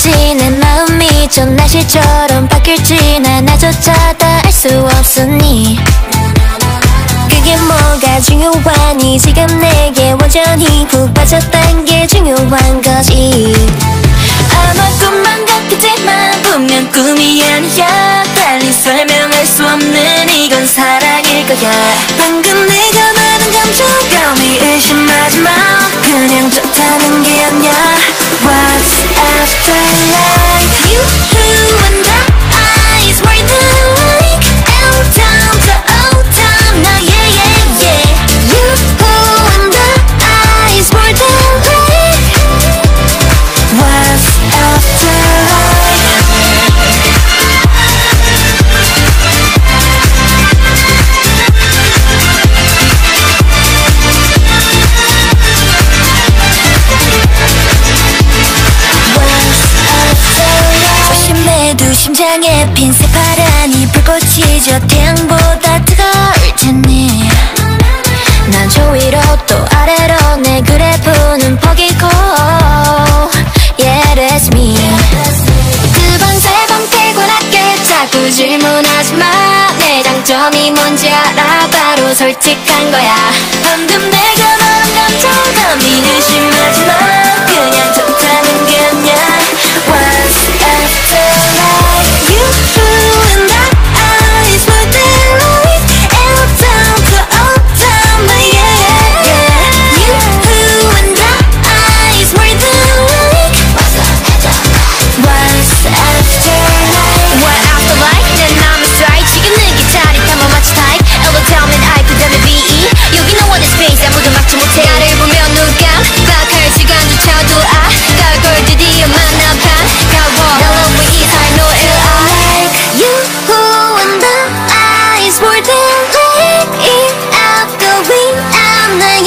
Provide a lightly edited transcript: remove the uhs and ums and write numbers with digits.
어떨지 내 마음이 좀 날씨처럼 바뀔지 난 나조차도 알 수 없으니 그게 뭐가 중요하니 지금 내게 완전히 푹 빠졌단 게 중요한 거지. 아마 꿈만 같겠지만 분명 꿈이 아니야. 달리 설명할 수 없는 이건 사랑일 거야. 방금 내가 말한 감정감이 의심하지 마. 그냥 좋다는 게 아니야. What's after life? You who and I is more than like L down to O down. Now yeah yeah yeah. You who and I is more than like What's after life? 조심해도 심장에 핀 새파란이 불꽃이 저 태양보다 뜨거울 테니 난 저 위로 또 아래로 내 그래프는 퍼기고 Yeah that's me. 두 번 세 번 피곤하게 자꾸 질문하지 마. 내 장점이 뭔지 알아. 바로 솔직한 거야. 방금 내가 말한 감정감이 의심하지 마. 그냥 좋다는 게 아니야. What's after life? You and I is more than like L down to O down. Yeah yeah yeah. You and I is more than like What's after life? What after life? 내 남의 strike 지금 내게 짜릿함을 마치 type L로 타면 I 그 다음에 VE 여기 no one in space 아무도 막지 못해. 나를 보면 눈 깜빡할 시간조차도 아까울 걸 드디어 만나 반가워. 날 너무 이상해 no like You who and I is more than like it outgoing I'm not